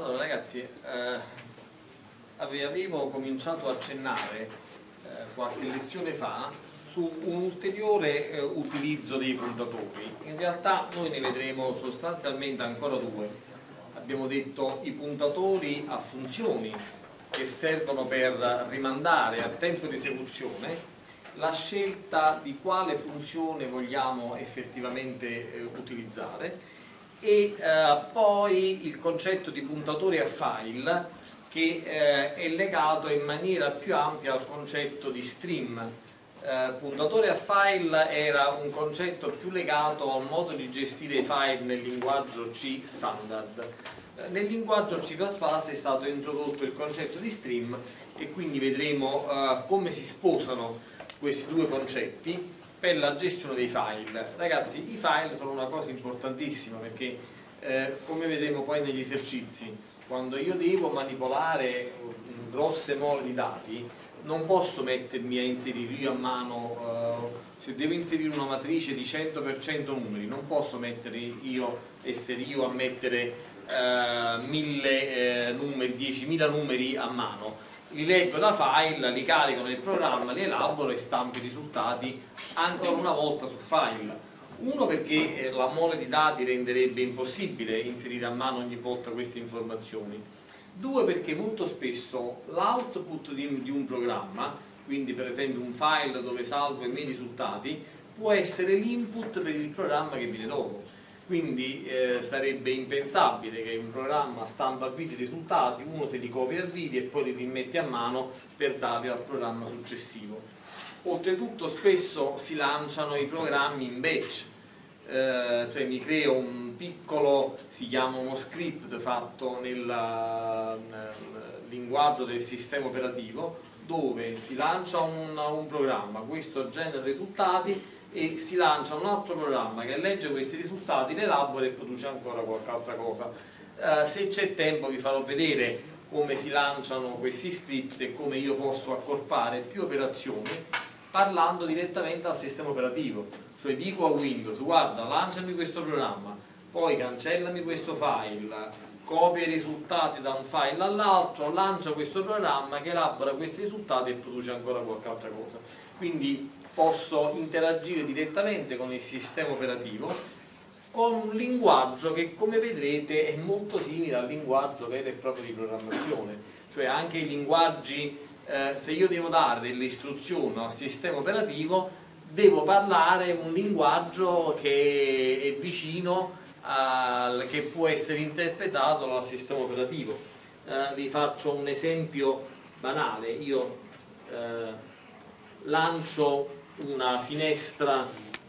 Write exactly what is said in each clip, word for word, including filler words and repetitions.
Allora ragazzi, eh, avevo cominciato a accennare eh, qualche lezione fa su un ulteriore eh, utilizzo dei puntatori. In realtà noi ne vedremo sostanzialmente ancora due. Abbiamo detto i puntatori a funzioni che servono per rimandare a tempo di esecuzione la scelta di quale funzione vogliamo effettivamente eh, utilizzare, e eh, poi il concetto di puntatori a file che eh, è legato in maniera più ampia al concetto di stream. Eh, puntatore a file era un concetto più legato al modo di gestire i file nel linguaggio C standard. Eh, nel linguaggio C plus plus è stato introdotto il concetto di stream e quindi vedremo eh, come si sposano questi due concetti per la gestione dei file. Ragazzi, i file sono una cosa importantissima perché eh, come vedremo poi negli esercizi, quando io devo manipolare mh, grosse mole di dati non posso mettermi a inserire io a mano, eh, se devo inserire una matrice di cento per cento numeri non posso mettere io, essere io a mettere eh, mille eh, numeri, diecimila numeri a mano. Li leggo da file, li carico nel programma, li elaboro e stampo i risultati ancora una volta su file. Uno, perché la mole di dati renderebbe impossibile inserire a mano ogni volta queste informazioni. Due, perché molto spesso l'output di, di un programma, quindi per esempio un file dove salvo i miei risultati, può essere l'input per il programma che viene dopo. Quindi eh, sarebbe impensabile che un programma stampa al video i risultati, uno se li copia al video e poi li rimette a mano per darli al programma successivo. Oltretutto spesso si lanciano i programmi in batch, eh, cioè mi creo un piccolo, si chiama uno script fatto nel, nel linguaggio del sistema operativo, dove si lancia un, un programma, questo genera risultati e si lancia un altro programma che legge questi risultati, li elabora e produce ancora qualche altra cosa. Eh, se c'è tempo vi farò vedere come si lanciano questi script e come io posso accorpare più operazioni parlando direttamente al sistema operativo. Cioè dico a Windows: guarda, lanciami questo programma, poi cancellami questo file, copia i risultati da un file all'altro, lancia questo programma che elabora questi risultati e produce ancora qualche altra cosa. Quindi posso interagire direttamente con il sistema operativo con un linguaggio che, come vedrete, è molto simile al linguaggio vero e proprio di programmazione. Cioè anche i linguaggi, eh, se io devo dare delle istruzioni al sistema operativo, devo parlare un linguaggio che è vicino al, che può essere interpretato dal sistema operativo. Eh, vi faccio un esempio banale. Io eh, lancio una finestra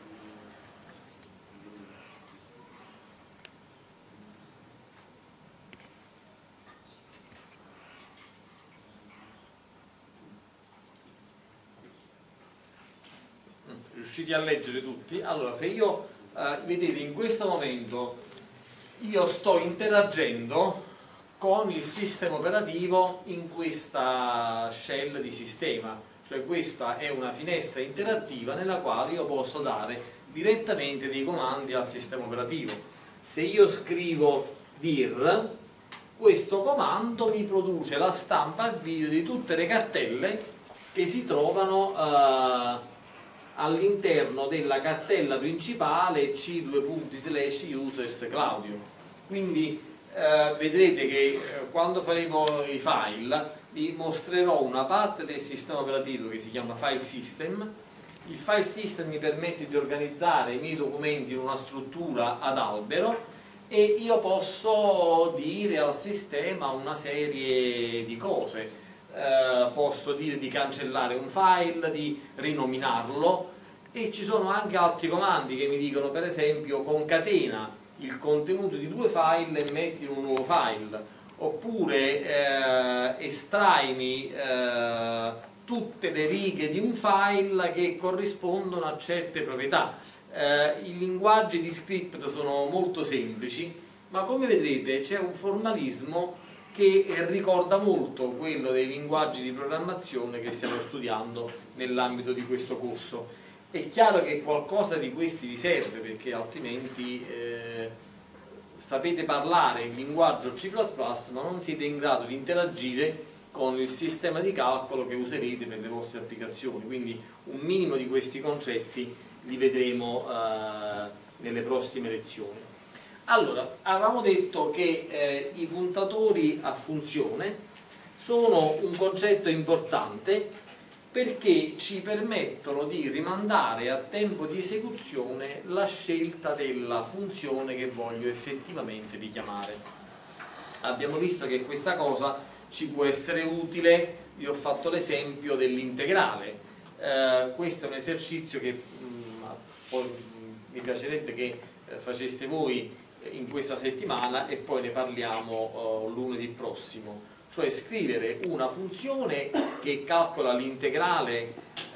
riusciti a leggere tutti? Allora, se io eh, vedete in questo momento io sto interagendo con il sistema operativo in questa shell di sistema. Cioè questa è una finestra interattiva nella quale io posso dare direttamente dei comandi al sistema operativo. Se io scrivo dir, questo comando mi produce la stampa al video di tutte le cartelle che si trovano eh, all'interno della cartella principale c due punti slash users Claudio. Quindi eh, vedrete che eh, quando faremo i file vi mostrerò una parte del sistema operativo che si chiama file system. Il file system mi permette di organizzare i miei documenti in una struttura ad albero e io posso dire al sistema una serie di cose. Eh, posso dire di cancellare un file, di rinominarlo, e ci sono anche altri comandi che mi dicono, per esempio, concatena il contenuto di due file e metti in un nuovo file. Oppure eh, estraimi eh, tutte le righe di un file che corrispondono a certe proprietà. Eh, I linguaggi di script sono molto semplici, ma come vedrete c'è un formalismo che ricorda molto quello dei linguaggi di programmazione che stiamo studiando nell'ambito di questo corso. È chiaro che qualcosa di questi vi serve, perché altrimenti eh, sapete parlare il linguaggio C plus plus, ma non siete in grado di interagire con il sistema di calcolo che userete per le vostre applicazioni. Quindi un minimo di questi concetti li vedremo eh, nelle prossime lezioni. Allora, avevamo detto che eh, i puntatori a funzione sono un concetto importante perché ci permettono di rimandare a tempo di esecuzione la scelta della funzione che voglio effettivamente richiamare. Abbiamo visto che questa cosa ci può essere utile, vi ho fatto l'esempio dell'integrale. Eh, questo è un esercizio che mh, poi, mh, mi piacerebbe che eh, faceste voi in questa settimana e poi ne parliamo uh, lunedì prossimo. Cioè scrivere una funzione che calcola l'integrale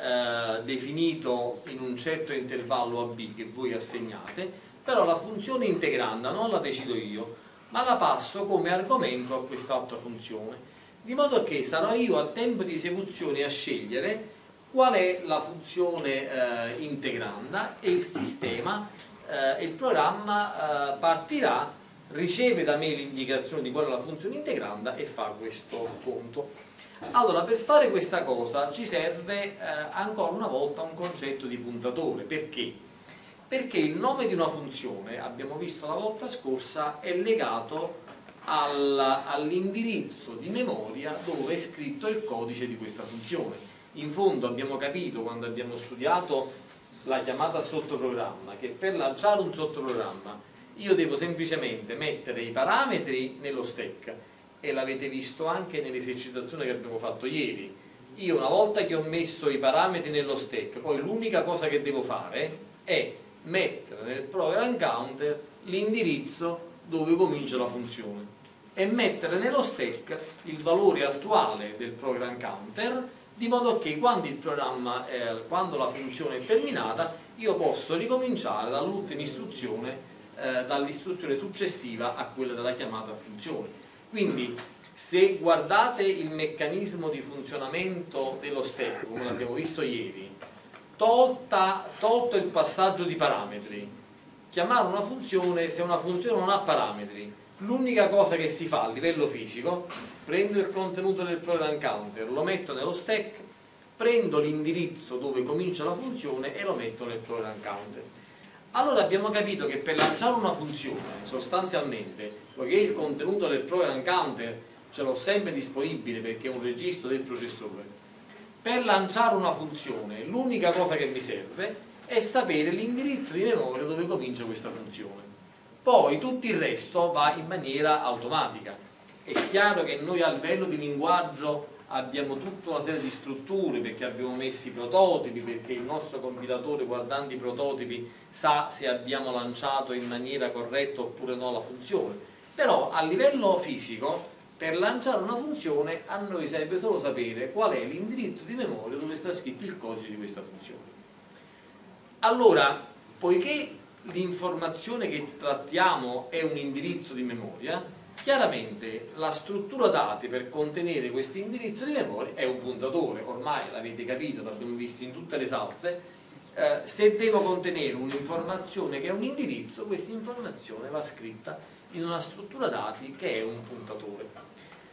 eh, definito in un certo intervallo a b che voi assegnate, però la funzione integranda non la decido io, ma la passo come argomento a quest'altra funzione, di modo che sarò io a tempo di esecuzione a scegliere qual è la funzione eh, integranda e il sistema, eh, il programma eh, partirà, riceve da me l'indicazione di qual è la funzione integranda e fa questo conto. Allora, per fare questa cosa ci serve eh, ancora una volta un concetto di puntatore. Perché? Perché il nome di una funzione, abbiamo visto la volta scorsa, è legato al, all'indirizzo di memoria dove è scritto il codice di questa funzione. In fondo abbiamo capito, quando abbiamo studiato la chiamata sottoprogramma, che per lanciare un sottoprogramma io devo semplicemente mettere i parametri nello stack, e l'avete visto anche nell'esercitazione che abbiamo fatto ieri. Io una volta che ho messo i parametri nello stack, poi l'unica cosa che devo fare è mettere nel program counter l'indirizzo dove comincia la funzione e mettere nello stack il valore attuale del program counter, di modo che quando il programma, eh, quando la funzione è terminata, io posso ricominciare dall'ultima istruzione, eh, dall'istruzione successiva a quella della chiamata a funzione. Quindi se guardate il meccanismo di funzionamento dello stack, come abbiamo visto ieri, tolta, tolto il passaggio di parametri, chiamare una funzione, se una funzione non ha parametri, l'unica cosa che si fa a livello fisico, prendo il contenuto del program counter, lo metto nello stack, prendo l'indirizzo dove comincia la funzione e lo metto nel program counter. Allora abbiamo capito che per lanciare una funzione, sostanzialmente, poiché il contenuto del program counter ce l'ho sempre disponibile perché è un registro del processore, per lanciare una funzione l'unica cosa che mi serve è sapere l'indirizzo di memoria dove comincia questa funzione. Poi tutto il resto va in maniera automatica. È chiaro che noi a livello di linguaggio abbiamo tutta una serie di strutture perché abbiamo messo i prototipi, perché il nostro compilatore, guardando i prototipi, sa se abbiamo lanciato in maniera corretta oppure no la funzione. Però a livello fisico, per lanciare una funzione a noi serve solo sapere qual è l'indirizzo di memoria dove sta scritto il codice di questa funzione. Allora, poiché l'informazione che trattiamo è un indirizzo di memoria, chiaramente la struttura dati per contenere questo indirizzo di memoria è un puntatore. Ormai l'avete capito, l'abbiamo visto in tutte le salse. Eh, se devo contenere un'informazione che è un indirizzo, questa informazione va scritta in una struttura dati che è un puntatore.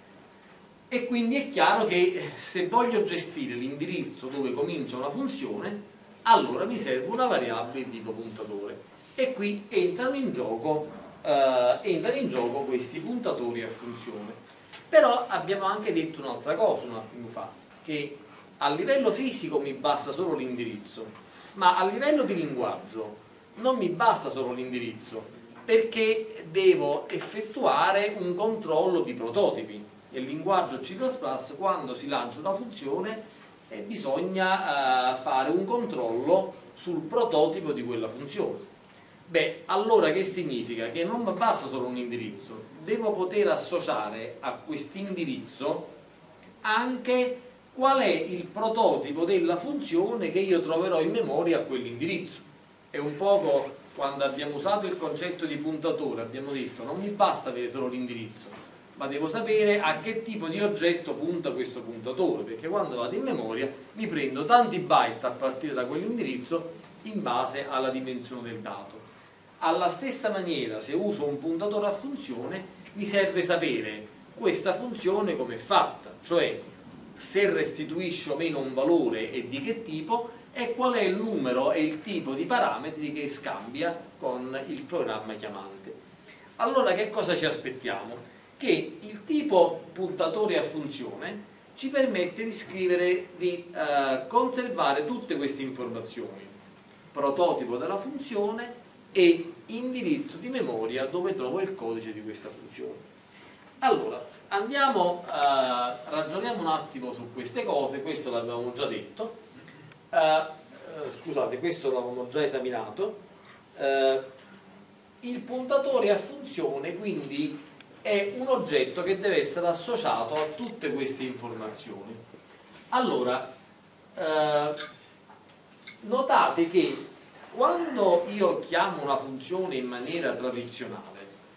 E quindi è chiaro che se voglio gestire l'indirizzo dove comincia una funzione, allora mi serve una variabile tipo puntatore. E qui entrano in gioco Uh, entrano in gioco questi puntatori a funzione. Però abbiamo anche detto un'altra cosa un attimo fa, che a livello fisico mi basta solo l'indirizzo, ma a livello di linguaggio non mi basta solo l'indirizzo, perché devo effettuare un controllo di prototipi. Nel linguaggio C plus plus, quando si lancia una funzione, eh, bisogna uh, fare un controllo sul prototipo di quella funzione. Beh, allora che significa? Che non basta solo un indirizzo, devo poter associare a quest'indirizzo anche qual è il prototipo della funzione che io troverò in memoria a quell'indirizzo. È un poco quando abbiamo usato il concetto di puntatore, abbiamo detto non mi basta avere solo l'indirizzo, ma devo sapere a che tipo di oggetto punta questo puntatore, perché quando vado in memoria mi prendo tanti byte a partire da quell'indirizzo in base alla dimensione del dato. Alla stessa maniera, se uso un puntatore a funzione, mi serve sapere questa funzione come è fatta, cioè se restituisce o meno un valore e di che tipo, e qual è il numero e il tipo di parametri che scambia con il programma chiamante. Allora che cosa ci aspettiamo? Che il tipo puntatore a funzione ci permette di scrivere, di eh, conservare tutte queste informazioni: prototipo della funzione e indirizzo di memoria dove trovo il codice di questa funzione. Allora, andiamo, eh, ragioniamo un attimo su queste cose. Questo l'avevamo già detto, eh, eh, scusate, questo l'avevamo già esaminato. Eh, il puntatore a funzione quindi è un oggetto che deve essere associato a tutte queste informazioni. Allora, eh, notate che quando io chiamo una funzione in maniera tradizionale,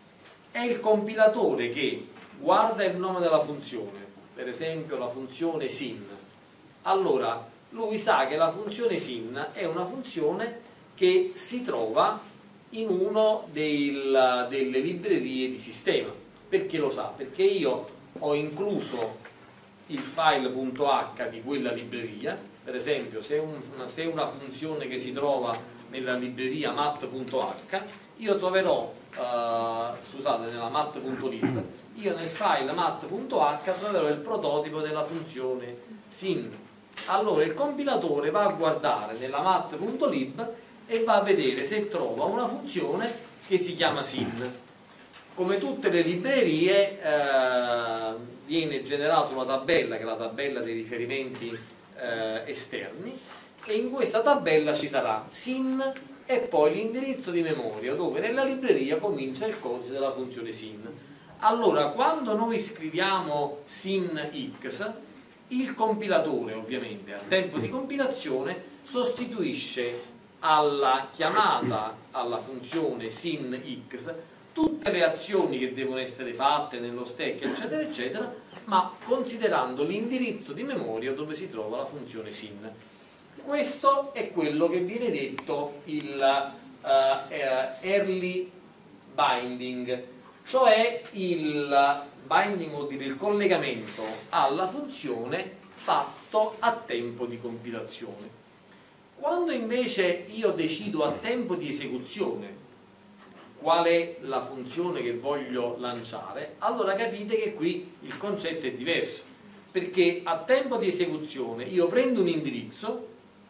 è il compilatore che guarda il nome della funzione, per esempio la funzione sin. Allora, lui sa che la funzione sin è una funzione che si trova in una delle librerie di sistema. Perché lo sa? Perché io ho incluso il file.h di quella libreria. Per esempio, se, un, se una funzione che si trova nella libreria mat.h, io troverò, uh, scusate, nella mat.lib, io nel file mat.h troverò il prototipo della funzione sin. Allora il compilatore va a guardare nella mat.lib e va a vedere se trova una funzione che si chiama sin. Come tutte le librerie, eh, viene generata una tabella, che è la tabella dei riferimenti eh, esterni, e in questa tabella ci sarà sin e poi l'indirizzo di memoria dove nella libreria comincia il codice della funzione sin. Allora, quando noi scriviamo sin(x), il compilatore, ovviamente a tempo di compilazione, sostituisce alla chiamata alla funzione sin(x) tutte le azioni che devono essere fatte nello stack, eccetera eccetera, ma considerando l'indirizzo di memoria dove si trova la funzione sin. Questo è quello che viene detto il uh, early binding, cioè il binding, vuol dire il collegamento alla funzione fatto a tempo di compilazione. Quando invece io decido a tempo di esecuzione qual è la funzione che voglio lanciare, allora capite che qui il concetto è diverso, perché a tempo di esecuzione io prendo un indirizzo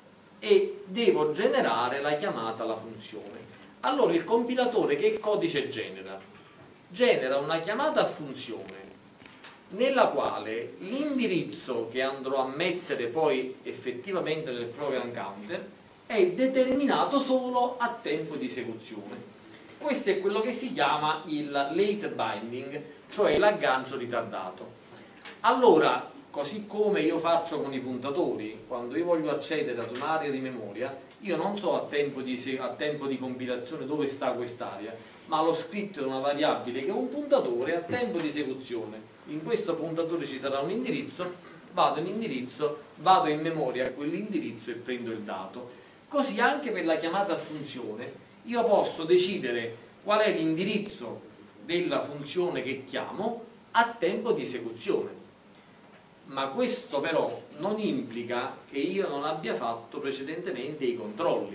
e devo generare la chiamata alla funzione. Allora il compilatore che codice genera? Genera una chiamata a funzione nella quale l'indirizzo che andrò a mettere poi effettivamente nel program counter è determinato solo a tempo di esecuzione. Questo è quello che si chiama il late binding, cioè l'aggancio ritardato. Allora, così come io faccio con i puntatori, quando io voglio accedere ad un'area di memoria, io non so a tempo di, a tempo di compilazione dove sta quest'area, ma l'ho scritto in una variabile che è un puntatore a tempo di esecuzione. In questo puntatore ci sarà un indirizzo, vado in indirizzo, vado in memoria a quell'indirizzo e prendo il dato. Così anche per la chiamata a funzione, io posso decidere qual è l'indirizzo della funzione che chiamo a tempo di esecuzione. Ma questo però non implica che io non abbia fatto precedentemente i controlli.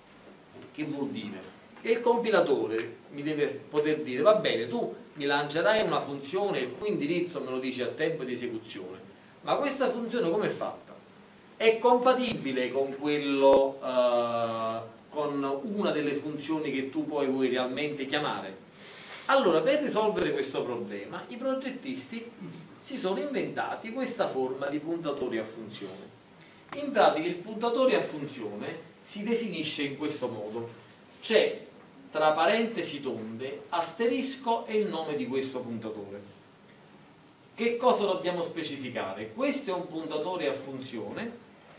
Che vuol dire? Che il compilatore mi deve poter dire: va bene, tu mi lancerai una funzione, il cui indirizzo me lo dici a tempo di esecuzione, ma questa funzione come è fatta? È compatibile con quello, uh, con una delle funzioni che tu poi vuoi realmente chiamare? Allora, per risolvere questo problema, i progettisti si sono inventati questa forma di puntatore a funzione. In pratica il puntatore a funzione si definisce in questo modo: c'è tra parentesi tonde asterisco e il nome di questo puntatore. Che cosa dobbiamo specificare? Questo è un puntatore a funzione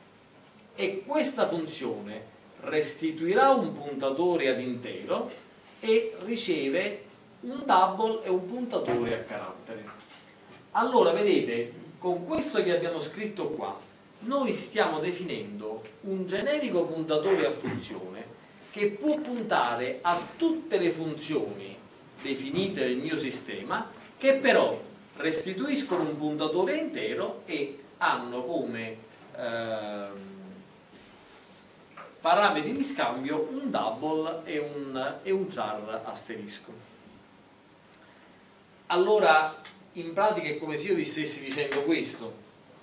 e questa funzione restituirà un puntatore ad intero e riceve un double e un puntatore a carattere. Allora, vedete, con questo che abbiamo scritto qua, noi stiamo definendo un generico puntatore a funzione che può puntare a tutte le funzioni definite nel mio sistema, che però restituiscono un puntatore intero e hanno come eh, parametri di scambio un double e un, e un char asterisco. Allora, in pratica è come se io vi stessi dicendo questo: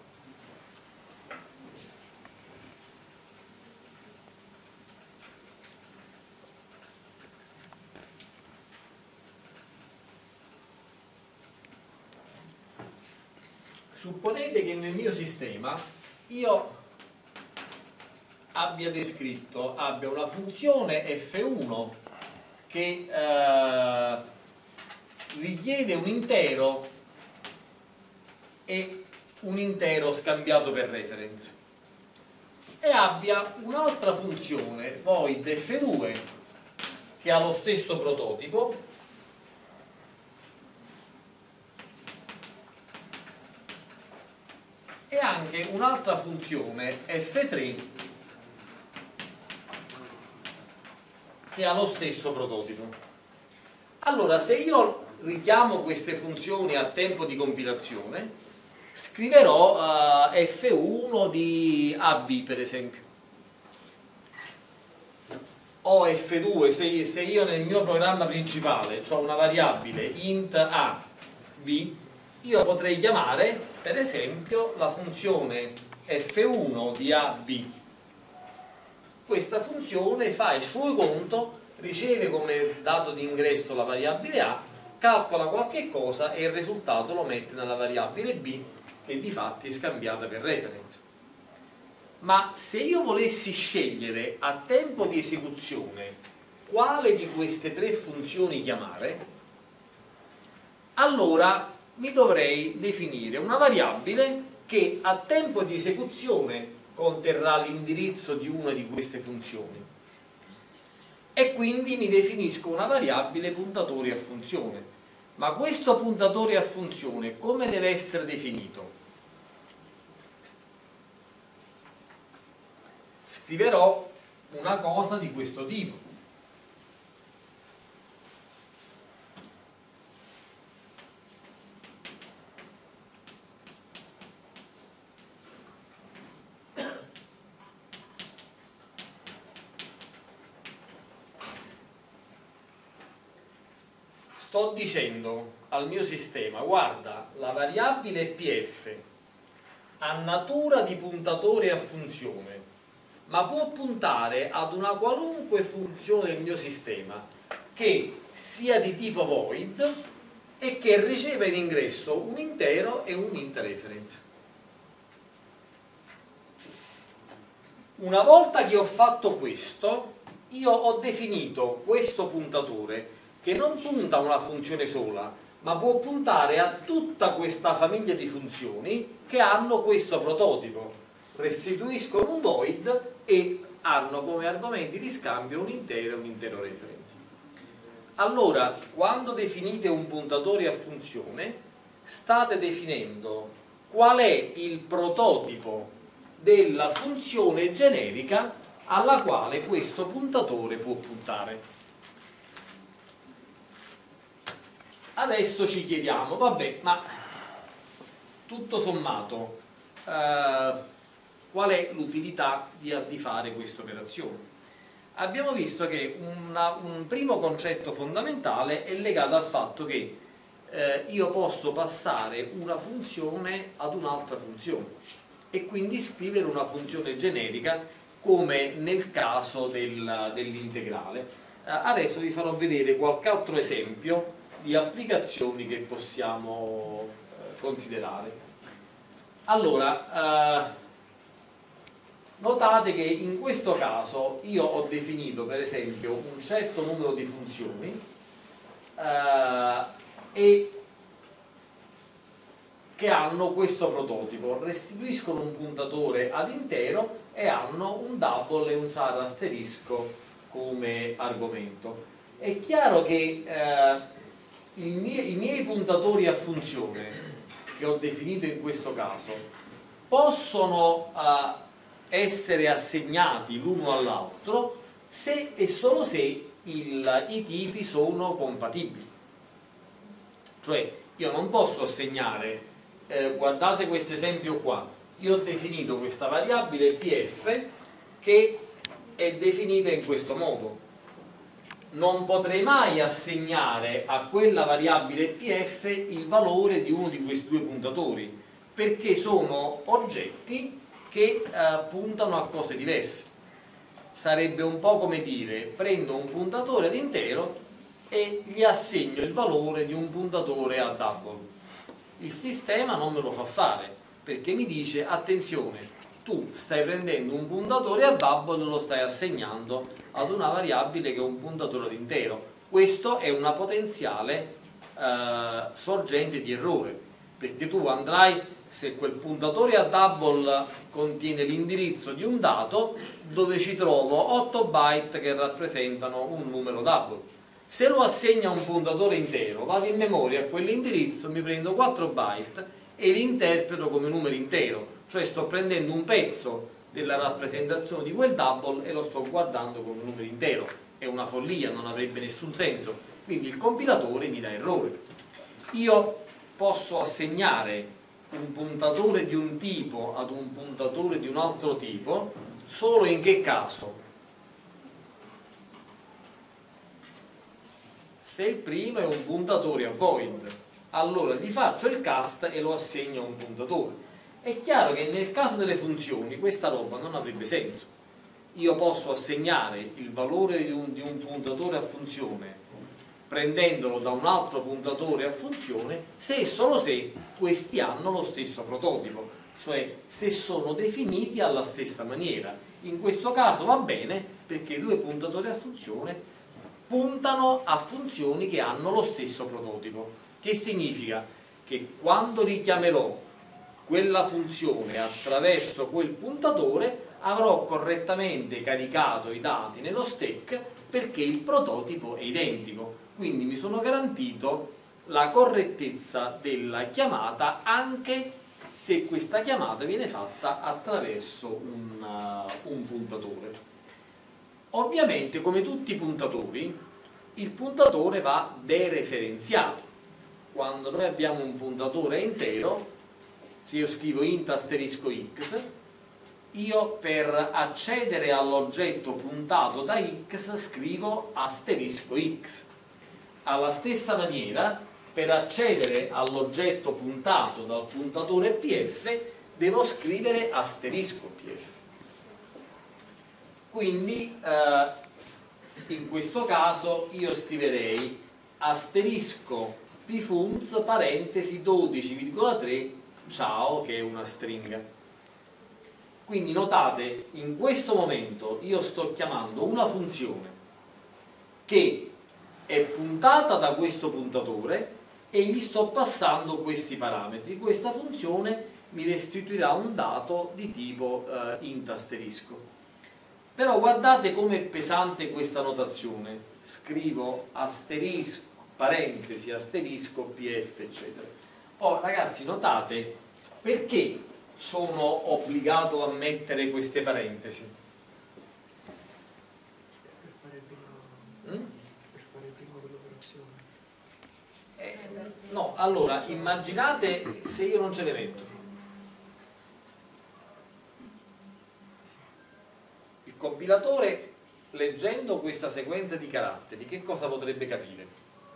supponete che nel mio sistema io abbia descritto, abbia una funzione F uno che eh, richiede un intero e un intero scambiato per reference, e abbia un'altra funzione void F due che ha lo stesso prototipo e anche un'altra funzione F tre che ha lo stesso prototipo. Allora, se io richiamo queste funzioni a tempo di compilazione, scriverò uh, F uno di A B, per esempio, o F due, se, se io nel mio programma principale ho una variabile int A B, io potrei chiamare per esempio la funzione F uno di A B. Questa funzione fa il suo conto, riceve come dato di ingresso la variabile A, calcola qualche cosa e il risultato lo mette nella variabile B, che di fatti è scambiata per reference. Ma se io volessi scegliere a tempo di esecuzione quale di queste tre funzioni chiamare, allora mi dovrei definire una variabile che a tempo di esecuzione conterrà l'indirizzo di una di queste funzioni, e quindi mi definisco una variabile puntatore a funzione. Ma questo puntatore a funzione come deve essere definito? Scriverò una cosa di questo tipo: sto dicendo al mio sistema: guarda, la variabile P F ha natura di puntatore a funzione, ma può puntare ad una qualunque funzione del mio sistema che sia di tipo void e che riceva in ingresso un intero e un int reference. Una volta che ho fatto questo, io ho definito questo puntatore che non punta a una funzione sola, ma può puntare a tutta questa famiglia di funzioni che hanno questo prototipo, restituiscono un void e hanno come argomenti di scambio un intero e un intero reference. Allora, quando definite un puntatore a funzione, state definendo qual è il prototipo della funzione generica alla quale questo puntatore può puntare. Adesso ci chiediamo, vabbè, ma tutto sommato eh, qual è l'utilità di, di fare questa operazione? Abbiamo visto che una, un primo concetto fondamentale è legato al fatto che eh, io posso passare una funzione ad un'altra funzione e quindi scrivere una funzione generica, come nel caso del, dell'integrale. Eh, adesso vi farò vedere qualche altro esempio di applicazioni che possiamo eh, considerare. Allora, eh, notate che in questo caso io ho definito per esempio un certo numero di funzioni eh, e che hanno questo prototipo, restituiscono un puntatore ad intero e hanno un double e un char asterisco come argomento. È chiaro che eh, I miei, i miei puntatori a funzione che ho definito in questo caso possono uh, essere assegnati l'uno all'altro se e solo se il, i tipi sono compatibili. Cioè io non posso assegnare, eh, guardate questo esempio qua, io ho definito questa variabile P F che è definita in questo modo. Non potrei mai assegnare a quella variabile P F il valore di uno di questi due puntatori, perché sono oggetti che eh, puntano a cose diverse. Sarebbe un po' come dire, prendo un puntatore ad intero e gli assegno il valore di un puntatore a double. Il sistema non me lo fa fare, perché mi dice, attenzione, tu stai prendendo un puntatore a double e lo stai assegnando ad una variabile che è un puntatore ad intero. Questo è una potenziale eh, sorgente di errore, perché tu andrai, se quel puntatore a double contiene l'indirizzo di un dato, dove ci trovo otto byte che rappresentano un numero double. Se lo assegno a un puntatore intero, vado in memoria a quell'indirizzo, mi prendo quattro byte e li interpreto come numero intero, cioè sto prendendo un pezzo della rappresentazione di quel double e lo sto guardando come un numero intero. È una follia, non avrebbe nessun senso, quindi il compilatore mi dà errore. Io posso assegnare un puntatore di un tipo ad un puntatore di un altro tipo solo in che caso? Se il primo è un puntatore a void, allora gli faccio il cast e lo assegno a un puntatore. È chiaro che nel caso delle funzioni questa roba non avrebbe senso. Io posso assegnare il valore di un, di un puntatore a funzione prendendolo da un altro puntatore a funzione se e solo se questi hanno lo stesso prototipo, cioè se sono definiti alla stessa maniera. In questo caso va bene perché i due puntatori a funzione puntano a funzioni che hanno lo stesso prototipo, che significa che quando richiamerò quella funzione attraverso quel puntatore avrò correttamente caricato i dati nello stack perché il prototipo è identico, quindi mi sono garantito la correttezza della chiamata anche se questa chiamata viene fatta attraverso un, uh, un puntatore. Ovviamente, come tutti i puntatori, il puntatore va dereferenziato. Quando noi abbiamo un puntatore intero, se io scrivo int asterisco x, io per accedere all'oggetto puntato da x scrivo asterisco x. Alla stessa maniera, per accedere all'oggetto puntato dal puntatore P F, devo scrivere asterisco P F. Quindi eh, in questo caso io scriverei asterisco pfunz parentesi dodici virgola tre ciao, che è una stringa. Quindi notate, in questo momento io sto chiamando una funzione che è puntata da questo puntatore e gli sto passando questi parametri. Questa funzione mi restituirà un dato di tipo eh, int asterisco. Però guardate com'è pesante questa notazione. Scrivo asterisco, parentesi, asterisco, pf, eccetera. Oh, ragazzi, notate perché sono obbligato a mettere queste parentesi? Per fare prima, Mm? per fare prima quell'operazione. Eh, no, allora, immaginate se io non ce le metto. Il compilatore, leggendo questa sequenza di caratteri, che cosa potrebbe capire?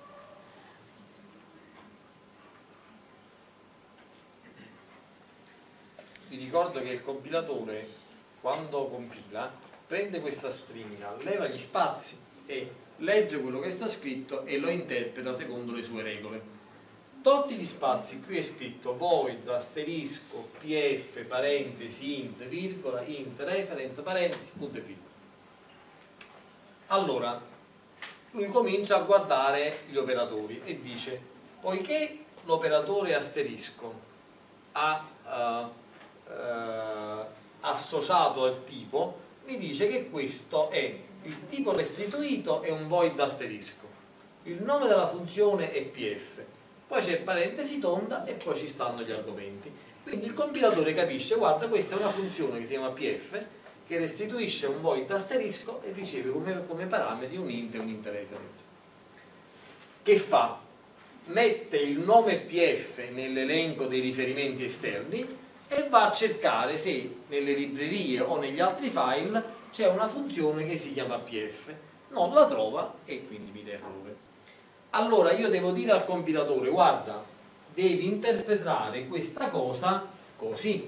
Vi ricordo che il compilatore, quando compila, prende questa stringa, leva gli spazi e legge quello che sta scritto e lo interpreta secondo le sue regole. Tolti gli spazi, qui è scritto void, asterisco, pf, parentesi, int, virgola, int, reference, parentesi, punto e virgola. Allora, lui comincia a guardare gli operatori e dice, poiché l'operatore asterisco ha uh, uh, associato al tipo, mi dice che questo è il tipo restituito è un void asterisco, il nome della funzione è pf, poi c'è parentesi tonda e poi ci stanno gli argomenti. Quindi il compilatore capisce, guarda, questa è una funzione che si chiama pf che restituisce un void asterisco e riceve come, come parametri un int e un int reference. Che fa? Mette il nome P F nell'elenco dei riferimenti esterni e va a cercare se nelle librerie o negli altri file c'è una funzione che si chiama P F. Non la trova e quindi mi dà errore. Allora io devo dire al compilatore: guarda, devi interpretare questa cosa così.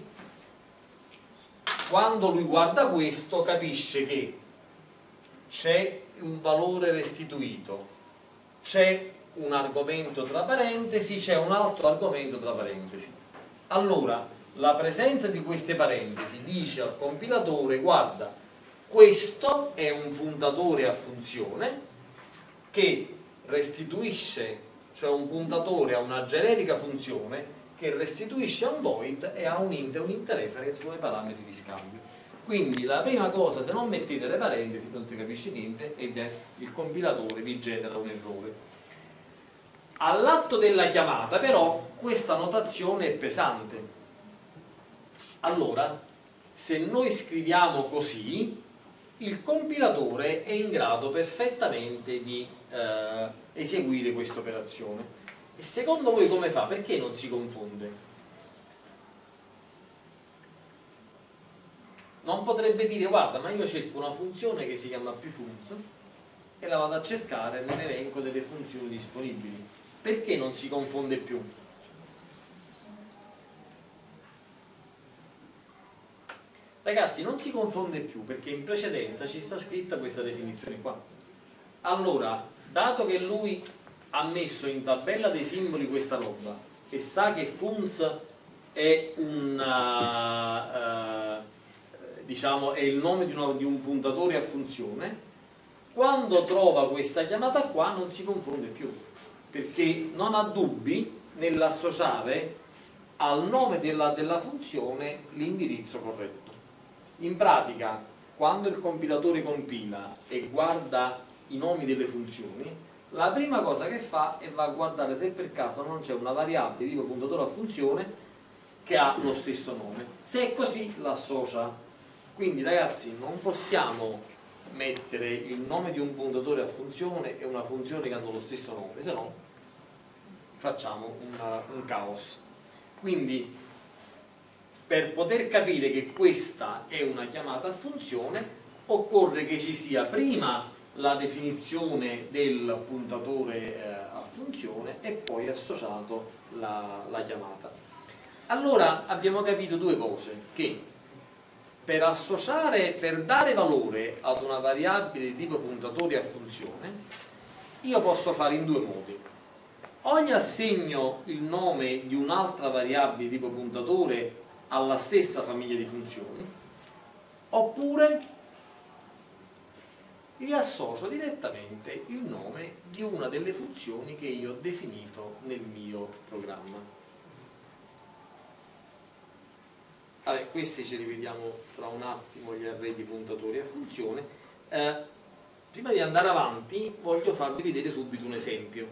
Quando lui guarda questo capisce che c'è un valore restituito, c'è un argomento tra parentesi, c'è un altro argomento tra parentesi. Allora la presenza di queste parentesi dice al compilatore: guarda, questo è un puntatore a funzione che restituisce, cioè un puntatore a una generica funzione che restituisce un void e ha un int e un int reference come parametri di scambio. Quindi la prima cosa, se non mettete le parentesi non si capisce niente ed è il compilatore vi genera un errore. All'atto della chiamata però questa notazione è pesante. Allora, se noi scriviamo così, il compilatore è in grado perfettamente di eh, eseguire questa operazione. E secondo voi come fa? Perché non si confonde? Non potrebbe dire: guarda, ma io cerco una funzione che si chiama pfunc e la vado a cercare nell'elenco delle funzioni disponibili. Perché non si confonde più? Ragazzi, non si confonde più perché in precedenza ci sta scritta questa definizione qua. Allora, dato che lui ha messo in tabella dei simboli questa roba e sa che func è un uh, uh, diciamo è il nome di, una, di un puntatore a funzione, quando trova questa chiamata qua non si confonde più, perché non ha dubbi nell'associare al nome della, della funzione l'indirizzo corretto. In pratica, quando il compilatore compila e guarda i nomi delle funzioni, la prima cosa che fa è va a guardare se per caso non c'è una variabile tipo puntatore a funzione che ha lo stesso nome. Se è così l'associa. Quindi ragazzi, non possiamo mettere il nome di un puntatore a funzione e una funzione che hanno lo stesso nome, se no facciamo una, un caos. Quindi per poter capire che questa è una chiamata a funzione occorre che ci sia prima la definizione del puntatore eh, a funzione e poi associato la, la chiamata. Allora abbiamo capito due cose: che per associare, per dare valore ad una variabile di tipo puntatore a funzione, io posso fare in due modi: o gli assegno il nome di un'altra variabile di tipo puntatore alla stessa famiglia di funzioni, oppure gli associo direttamente il nome di una delle funzioni che io ho definito nel mio programma. Vabbè, questi ce li vediamo tra un attimo, gli array di puntatori a funzione. Eh, prima di andare avanti voglio farvi vedere subito un esempio.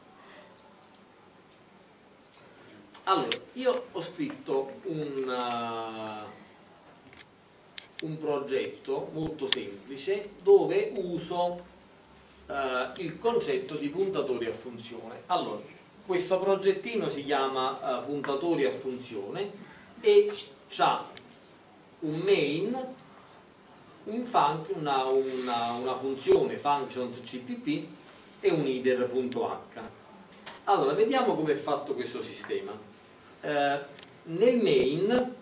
Allora, io ho scritto un, uh, un progetto molto semplice dove uso uh, il concetto di puntatori a funzione. Allora, questo progettino si chiama uh, puntatori a funzione e ha un main, un func, una, una, una funzione functions.cpp e un header.h. Allora, vediamo come è fatto questo sistema. Eh, nel main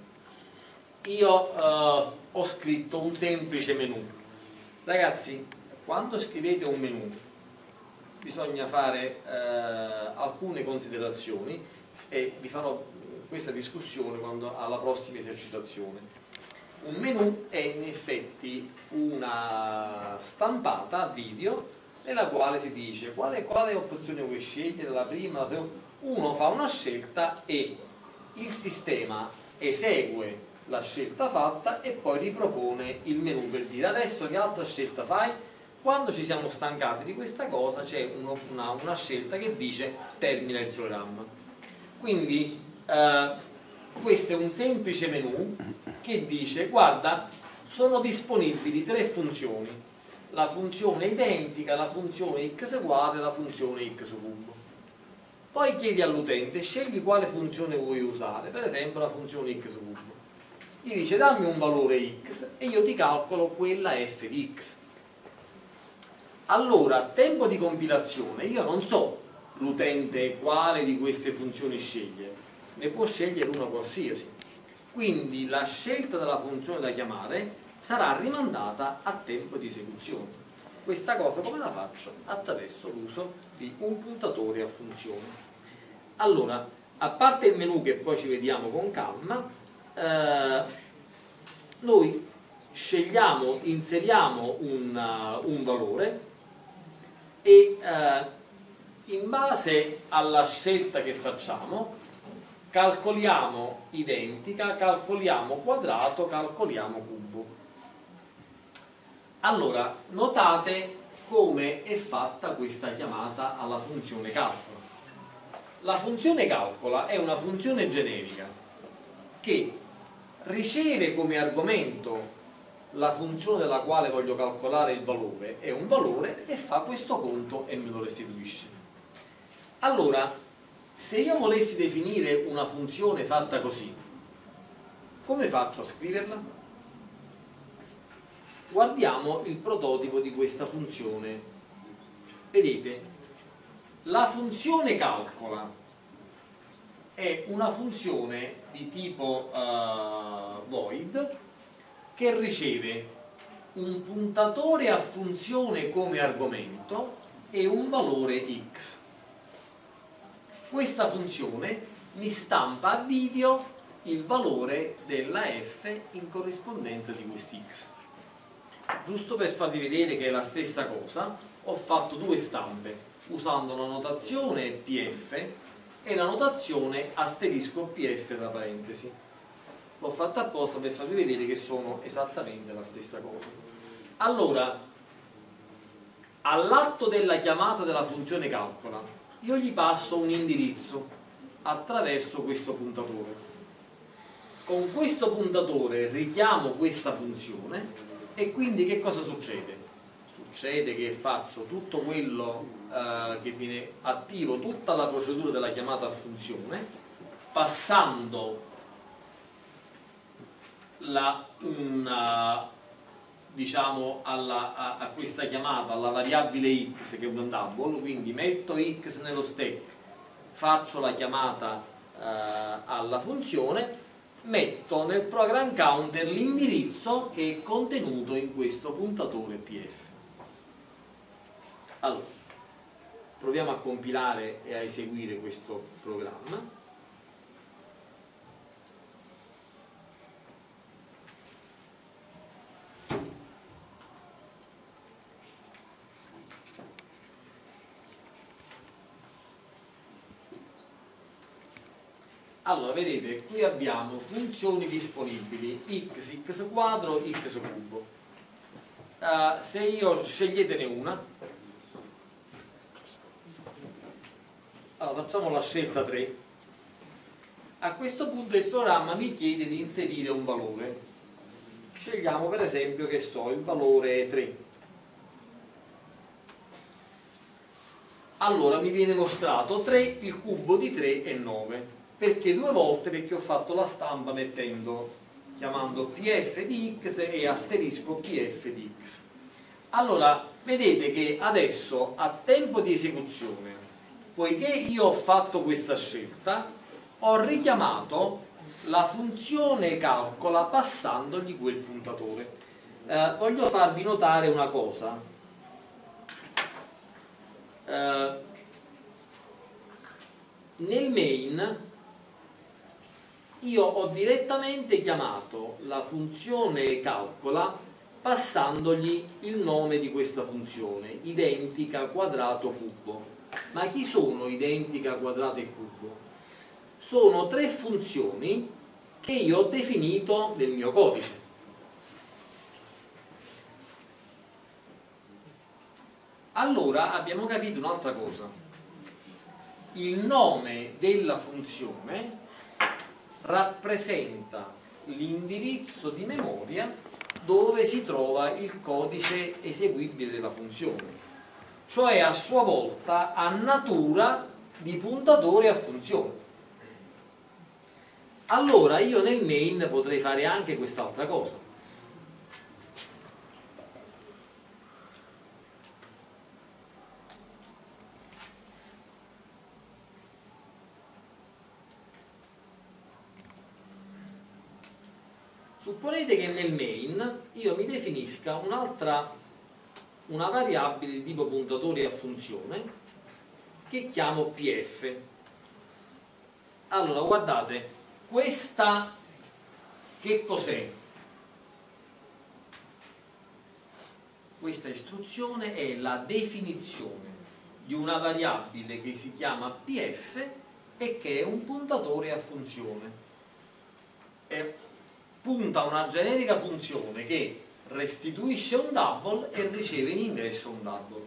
io eh, ho scritto un semplice menu. Ragazzi, quando scrivete un menu bisogna fare eh, alcune considerazioni e vi farò questa discussione quando, alla prossima esercitazione. Un menu è in effetti una stampata video nella quale si dice quale, quale opzione vuoi scegliere, la prima, la seconda. Uno fa una scelta e il sistema esegue la scelta fatta e poi ripropone il menu per dire adesso che altra scelta fai? Quando ci siamo stancati di questa cosa c'è uno, una, una scelta che dice termina il programma. Quindi eh, questo è un semplice menu che dice guarda, sono disponibili tre funzioni: la funzione identica, la funzione x uguale e la funzione x cubo. Poi chiedi all'utente, scegli quale funzione vuoi usare, per esempio la funzione x cubo. Gli dice dammi un valore x e io ti calcolo quella f di x. Allora, a tempo di compilazione, io non so l'utente quale di queste funzioni scegliere, ne può scegliere una qualsiasi. Quindi la scelta della funzione da chiamare sarà rimandata a tempo di esecuzione. Questa cosa come la faccio? Attraverso l'uso di un puntatore a funzione. Allora, a parte il menu che poi ci vediamo con calma, eh, noi scegliamo, inseriamo un, uh, un valore e eh, in base alla scelta che facciamo calcoliamo identica, calcoliamo quadrato, calcoliamo cubo. Allora, notate come è fatta questa chiamata alla funzione calcola. La funzione calcola è una funzione generica che riceve come argomento la funzione della quale voglio calcolare il valore, è un valore, e fa questo conto e me lo restituisce. Allora, se io volessi definire una funzione fatta così, come faccio a scriverla? Guardiamo il prototipo di questa funzione. Vedete, la funzione calcola è una funzione di tipo uh, void che riceve un puntatore a funzione come argomento e un valore x. Questa funzione mi stampa a video il valore della f in corrispondenza di quest'x. Giusto per farvi vedere che è la stessa cosa, ho fatto due stampe usando la notazione P F e la notazione asterisco P F tra parentesi. L'ho fatta apposta per farvi vedere che sono esattamente la stessa cosa. Allora, all'atto della chiamata della funzione calcola, io gli passo un indirizzo attraverso questo puntatore. Con questo puntatore richiamo questa funzione e quindi che cosa succede? Succede che faccio tutto quello eh, che viene attivo, tutta la procedura della chiamata a funzione, passando la, una, diciamo alla, a, a questa chiamata alla variabile x che è un double, quindi metto x nello stack, faccio la chiamata eh, alla funzione, metto nel program counter l'indirizzo che è contenuto in questo puntatore P F. Allora, proviamo a compilare e a eseguire questo programma. Allora, vedete, qui abbiamo funzioni disponibili x, x quadro, x cubo. Uh, se io sceglietene una, allora facciamo la scelta tre, a questo punto il programma mi chiede di inserire un valore. Scegliamo per esempio, che so, il valore tre. Allora mi viene mostrato tre, il cubo di tre è nove. Perché due volte? Perché ho fatto la stampa mettendo, chiamando P F di x e asterisco P F di x. Allora, vedete che adesso a tempo di esecuzione, poiché io ho fatto questa scelta, ho richiamato la funzione calcola passandogli quel puntatore. Eh, voglio farvi notare una cosa. Eh, nel main io ho direttamente chiamato la funzione calcola passandogli il nome di questa funzione, identica, quadrato, cubo. Ma chi sono identica, quadrato e cubo? Sono tre funzioni che io ho definito nel mio codice. Allora abbiamo capito un'altra cosa. Il nome della funzione rappresenta l'indirizzo di memoria dove si trova il codice eseguibile della funzione, cioè a sua volta ha natura di puntatore a funzione. Allora io nel main potrei fare anche quest'altra cosa. Supponete che nel main io mi definisca un'altra, una variabile di tipo puntatore a funzione che chiamo P F. Allora guardate, questa che cos'è? Questa istruzione è la definizione di una variabile che si chiama P F e che è un puntatore a funzione. È punta a una generica funzione che restituisce un double e riceve in ingresso un double.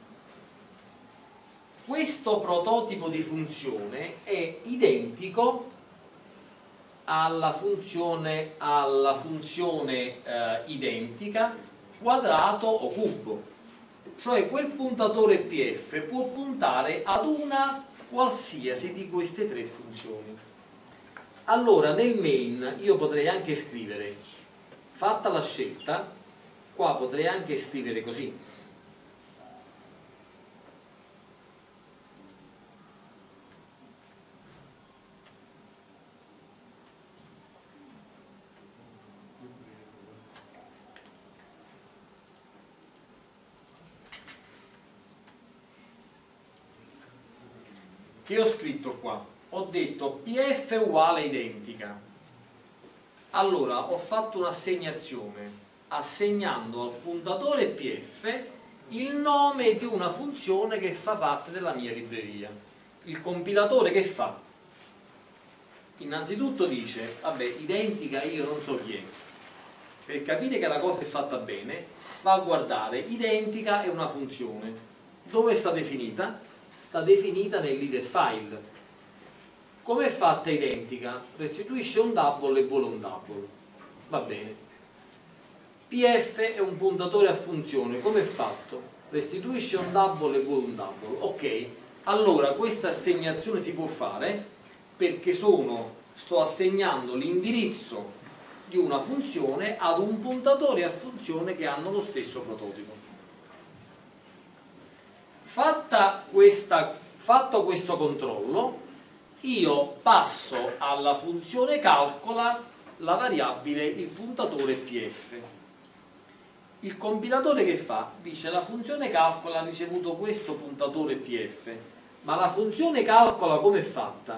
Questo prototipo di funzione è identico alla funzione, alla funzione eh, identica quadrato o cubo, cioè quel puntatore P F può puntare ad una qualsiasi di queste tre funzioni. Allora nel main io potrei anche scrivere, fatta la scelta, qua potrei anche scrivere così: che ho scritto qua? Ho detto P F uguale identica. Allora ho fatto un'assegnazione assegnando al puntatore P F il nome di una funzione che fa parte della mia libreria. Il compilatore che fa? Innanzitutto dice, vabbè, identica io non so chi è. Per capire che la cosa è fatta bene, va a guardare, identica è una funzione. Dove sta definita? Sta definita nell'header file. Come è fatta identica? Restituisce un double e vuole un double. Va bene. P F è un puntatore a funzione. Come è fatto? Restituisce un double e vuole un double. Ok. Allora questa assegnazione si può fare perché sono, sto assegnando l'indirizzo di una funzione ad un puntatore a funzione che hanno lo stesso prototipo. Fatta questa, fatto questo controllo, io passo alla funzione calcola la variabile il puntatore P F. Il compilatore che fa? Dice la funzione calcola ha ricevuto questo puntatore P F, ma la funzione calcola come è fatta?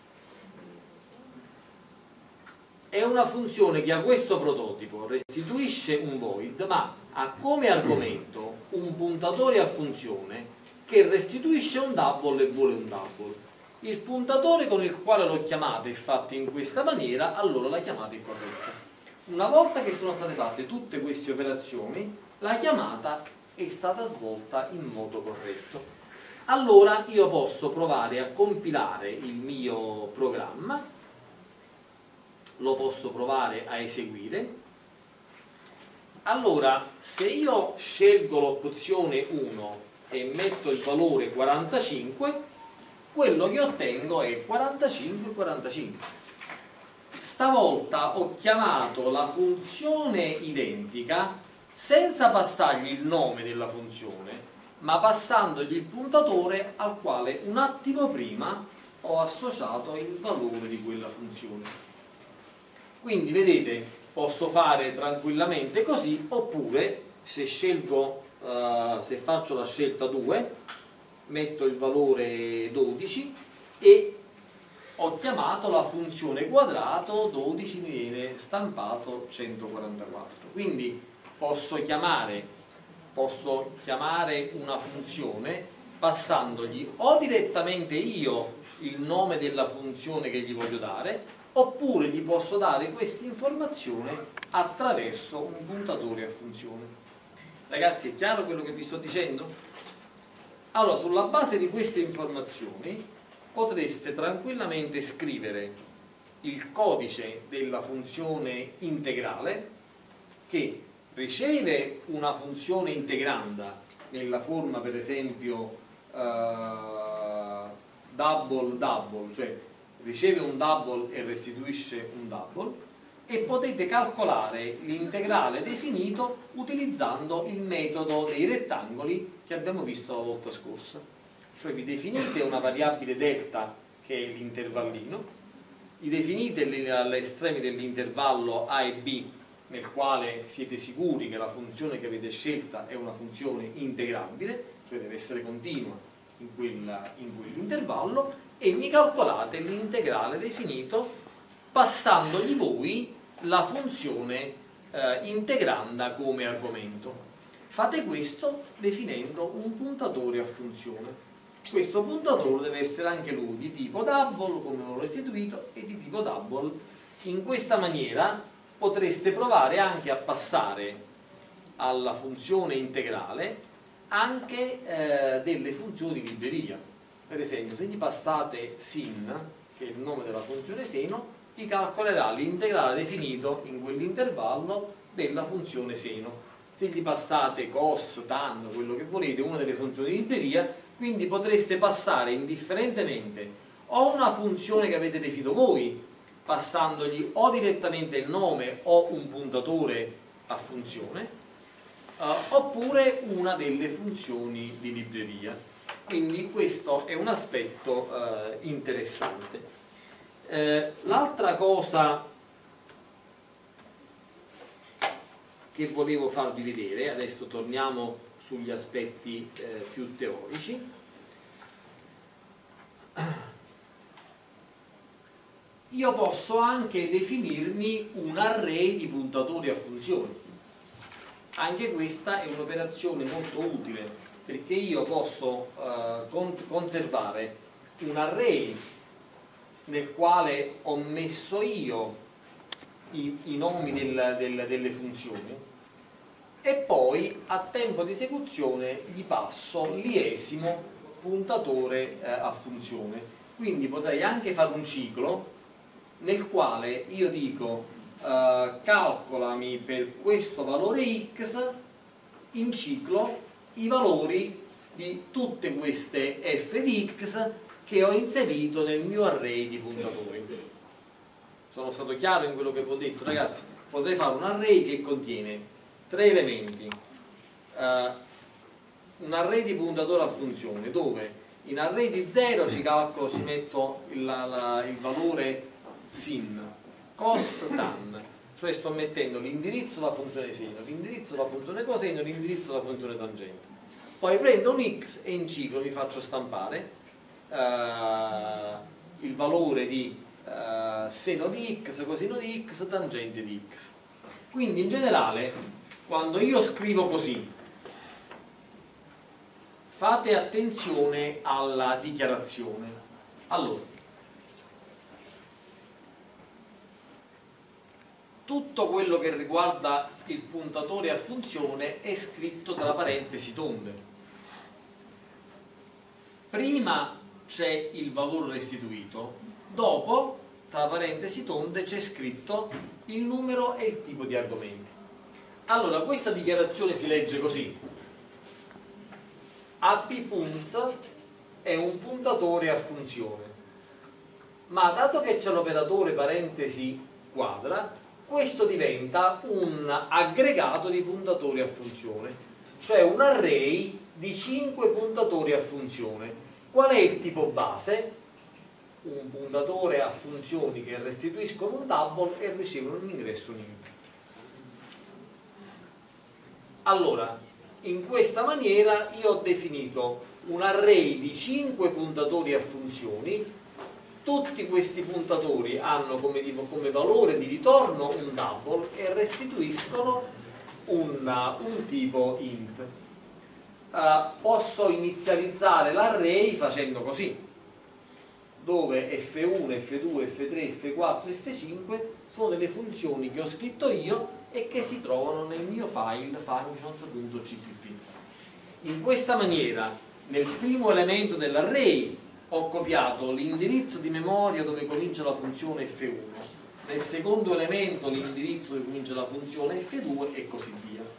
È una funzione che ha questo prototipo, restituisce un void, ma ha come argomento un puntatore a funzione che restituisce un double e vuole un double. Il puntatore con il quale l'ho chiamata è fatto in questa maniera, allora la chiamata è corretta. Una volta che sono state fatte tutte queste operazioni, la chiamata è stata svolta in modo corretto. Allora io posso provare a compilare il mio programma, lo posso provare a eseguire. Allora, se io scelgo l'opzione uno e metto il valore quarantacinque, quello che ottengo è quarantacinque quarantacinque. Stavolta ho chiamato la funzione identica senza passargli il nome della funzione, ma passandogli il puntatore al quale un attimo prima ho associato il valore di quella funzione. Quindi vedete, posso fare tranquillamente così, oppure se scelgo, uh, se faccio la scelta due, metto il valore dodici e ho chiamato la funzione quadrato, dodici mi viene stampato centoquarantaquattro. Quindi posso chiamare, posso chiamare una funzione passandogli o direttamente io il nome della funzione che gli voglio dare, oppure gli posso dare questa informazione attraverso un puntatore a funzione. Ragazzi, è chiaro quello che vi sto dicendo? Allora, sulla base di queste informazioni potreste tranquillamente scrivere il codice della funzione integrale che riceve una funzione integranda nella forma per esempio uh, double double, cioè riceve un double e restituisce un double, e potete calcolare l'integrale definito utilizzando il metodo dei rettangoli che abbiamo visto la volta scorsa. Cioè vi definite una variabile delta che è l'intervallino, vi definite agli estremi dell'intervallo a e b, nel quale siete sicuri che la funzione che avete scelta è una funzione integrabile, cioè deve essere continua in, quella, in quell'intervallo, e mi calcolate l'integrale definito passandogli voi la funzione eh, integranda come argomento. Fate questo definendo un puntatore a funzione. Questo puntatore deve essere anche lui di tipo double, come l'ho restituito, e di tipo double. In questa maniera potreste provare anche a passare alla funzione integrale anche eh, delle funzioni di libreria. Per esempio, se gli passate sin, che è il nome della funzione seno, vi calcolerà l'integrale definito in quell'intervallo della funzione seno. Se gli passate cos, tan, quello che volete, una delle funzioni di libreria, quindi potreste passare indifferentemente o una funzione che avete definito voi, passandogli o direttamente il nome o un puntatore a funzione, eh, oppure una delle funzioni di libreria. Quindi questo è un aspetto eh, interessante. Eh, l'altra cosa che volevo farvi vedere, adesso torniamo sugli aspetti eh, più teorici, io posso anche definirmi un array di puntatori a funzioni. Anche questa è un'operazione molto utile, perché io posso eh, con conservare un array nel quale ho messo io i, i nomi del, del, delle funzioni, e poi a tempo di esecuzione gli passo l'iesimo puntatore eh, a funzione. Quindi potrei anche fare un ciclo nel quale io dico eh, calcolami per questo valore x in ciclo i valori di tutte queste f di x che ho inserito nel mio array di puntatori. Sono stato chiaro in quello che vi ho detto, ragazzi? Potrei fare un array che contiene tre elementi, uh, un array di puntatore a funzione, dove in array di zero ci calcolo, ci metto il, la, il valore sin, cos, tan, cioè sto mettendo l'indirizzo della funzione seno, l'indirizzo della funzione coseno, l'indirizzo della funzione tangente. Poi prendo un x e in ciclo mi faccio stampare Uh, il valore di uh, seno di x, coseno di x, tangente di x. Quindi in generale, quando io scrivo così, fate attenzione alla dichiarazione. Allora, tutto quello che riguarda il puntatore a funzione è scritto tra parentesi tonde. Prima c'è il valore restituito, dopo tra parentesi tonde c'è scritto il numero e il tipo di argomenti. Allora questa dichiarazione si legge così: abfunz è un puntatore a funzione, ma dato che c'è l'operatore parentesi quadra, questo diventa un aggregato di puntatori a funzione, cioè un array di cinque puntatori a funzione. Qual è il tipo base? Un puntatore a funzioni che restituiscono un double e ricevono un ingresso un int. Allora, in questa maniera io ho definito un array di cinque puntatori a funzioni. Tutti questi puntatori hanno come, come valore di ritorno un double e restituiscono un, un tipo int. Uh, posso inizializzare l'array facendo così, dove f uno, f due, f tre, f quattro e f cinque sono delle funzioni che ho scritto io e che si trovano nel mio file functions punto c p p. In questa maniera, nel primo elemento dell'array ho copiato l'indirizzo di memoria dove comincia la funzione f uno, nel secondo elemento l'indirizzo dove comincia la funzione f due e così via.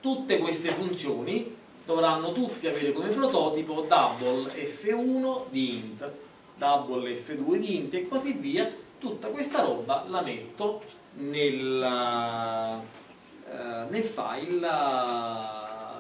tutte queste funzioni dovranno tutti avere come prototipo double F uno di int, double F due di int e così via. Tutta questa roba la metto nel, uh, nel file uh,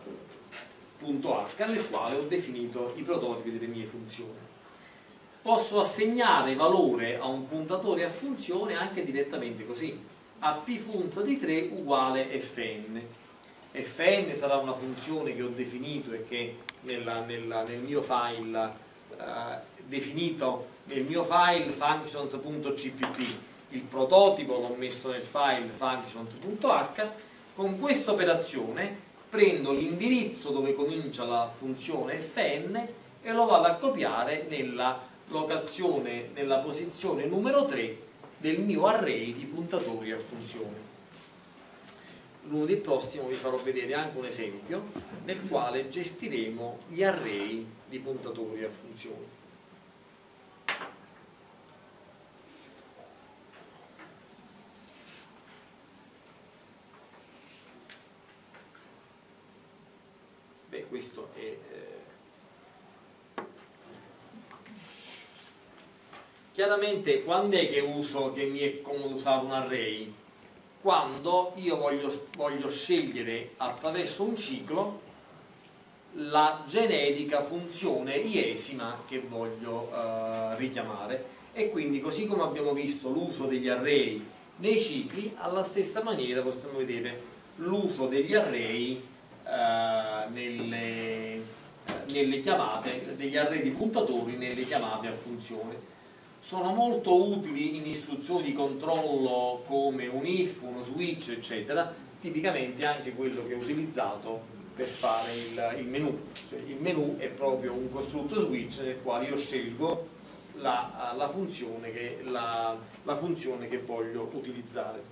.h nel quale ho definito i prototipi delle mie funzioni. Posso assegnare valore a un puntatore a funzione anche direttamente così: a pfunz di tre uguale fn. Fn sarà una funzione che ho definito e che nella, nella, nel mio file eh, definito nel mio file functions.cpp. Il prototipo l'ho messo nel file functions.h. Con questa operazione prendo l'indirizzo dove comincia la funzione fn e lo vado a copiare nella locazione, nella posizione numero tre del mio array di puntatori a funzione. Lunedì prossimo vi farò vedere anche un esempio nel quale gestiremo gli array di puntatori a funzione. Beh, questo è eh... chiaramente quando è che uso, che mi è comodo usare un array? Quando io voglio, voglio scegliere attraverso un ciclo la generica funzione iesima che voglio uh, richiamare, e quindi così come abbiamo visto l'uso degli array nei cicli, alla stessa maniera possiamo vedere l'uso degli array uh, nelle, uh, nelle chiamate, degli array di puntatori nelle chiamate a funzione. Sono molto utili in istruzioni di controllo come un if, uno switch, eccetera, tipicamente anche quello che ho utilizzato per fare il, il menu. Cioè, il menu è proprio un costrutto switch nel quale io scelgo la, la, funzione, che, la, la funzione che voglio utilizzare.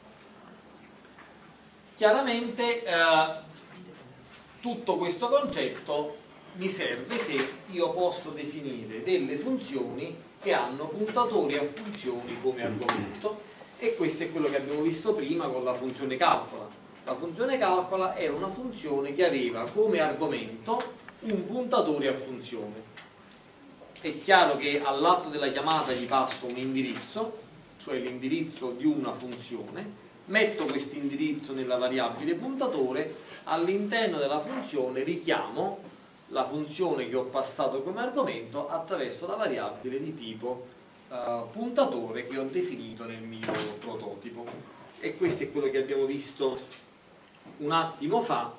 Chiaramente eh, tutto questo concetto mi serve se io posso definire delle funzioni che hanno puntatori a funzioni come argomento, e questo è quello che abbiamo visto prima con la funzione calcola. La funzione calcola era una funzione che aveva come argomento un puntatore a funzione. È chiaro che all'atto della chiamata gli passo un indirizzo, cioè l'indirizzo di una funzione, metto questo indirizzo nella variabile puntatore, all'interno della funzione richiamo la funzione che ho passato come argomento attraverso la variabile di tipo uh, puntatore che ho definito nel mio prototipo. E questo è quello che abbiamo visto un attimo fa.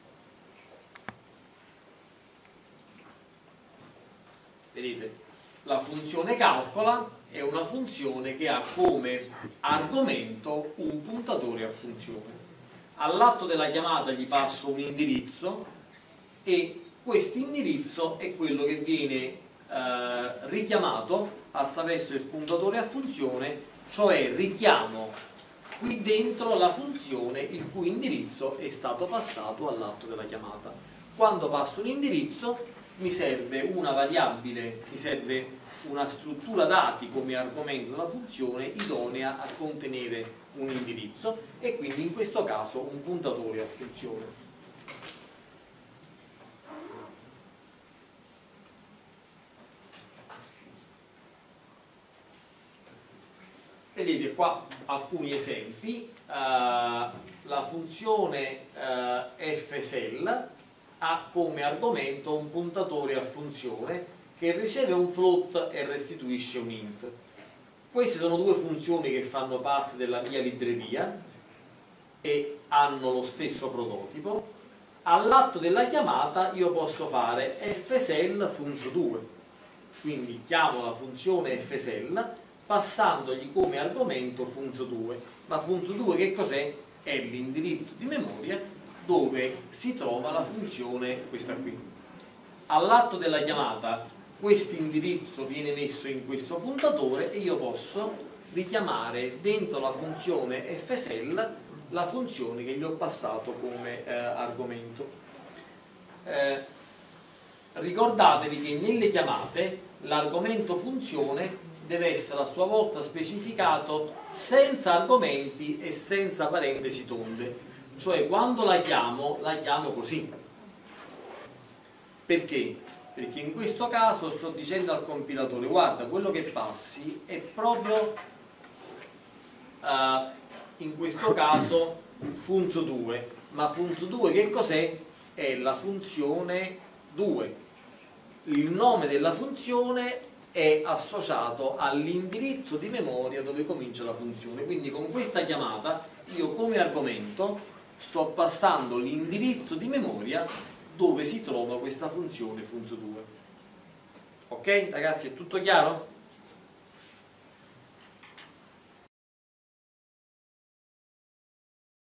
Vedete, la funzione calcola è una funzione che ha come argomento un puntatore a funzione. All'atto della chiamata gli passo un indirizzo e questo indirizzo è quello che viene eh, richiamato attraverso il puntatore a funzione, cioè richiamo qui dentro la funzione il cui indirizzo è stato passato all'atto della chiamata. Quando passo un indirizzo mi serve una variabile, mi serve una struttura dati come argomento della funzione idonea a contenere un indirizzo, e quindi in questo caso un puntatore a funzione. Vedete qua alcuni esempi. Uh, la funzione uh, fsel ha come argomento un puntatore a funzione che riceve un float e restituisce un int. Queste sono due funzioni che fanno parte della mia libreria e hanno lo stesso prototipo. All'atto della chiamata io posso fare fsel funz due, quindi chiamo la funzione fsel passandogli come argomento funz due. La funz due che cos'è? È l'indirizzo di memoria dove si trova la funzione questa qui. All'atto della chiamata questo indirizzo viene messo in questo puntatore e io posso richiamare dentro la funzione fsel la funzione che gli ho passato come eh, argomento. Eh, ricordatevi che nelle chiamate l'argomento funzione deve essere a sua volta specificato senza argomenti e senza parentesi tonde. cioè quando la chiamo, la chiamo così. Perché? Perché in questo caso sto dicendo al compilatore: guarda, quello che passi è proprio uh, in questo caso funzo due, ma funzo due che cos'è? È la funzione due. Il nome della funzione è associato all'indirizzo di memoria dove comincia la funzione. Quindi con questa chiamata io come argomento sto passando l'indirizzo di memoria dove si trova questa funzione funzo due. Ok ragazzi, è tutto chiaro?